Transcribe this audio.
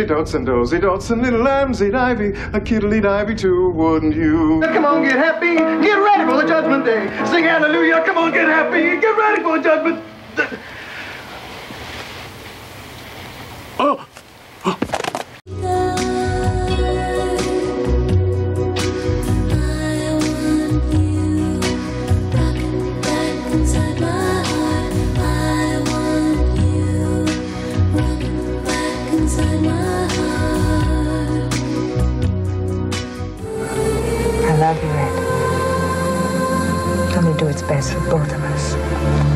dozy-dots and dozy-dots and little lambsy-divey, a kiddly-divey too, wouldn't you? Come on, get happy, get ready for the judgment day. Sing hallelujah, come on, get happy, get ready for the judgment day. Oh! I love you, Ed. Let me do what's best for both of us.